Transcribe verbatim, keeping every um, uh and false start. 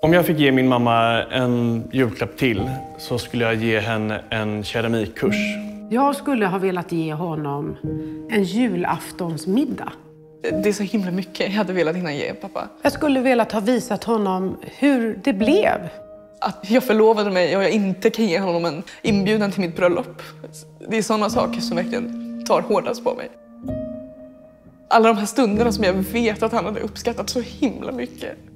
Om jag fick ge min mamma en julklapp till så skulle jag ge henne en keramikkurs. Jag skulle ha velat ge honom en julaftonsmiddag. Det är så himla mycket jag hade velat hinna ge pappa. Jag skulle velat ha visat honom hur det blev. Att jag förlovade mig och jag inte kan ge honom en inbjudan till mitt bröllop. Det är sådana saker som verkligen tar hårdast på mig. Alla de här stunderna som jag vet att han hade uppskattat så himla mycket.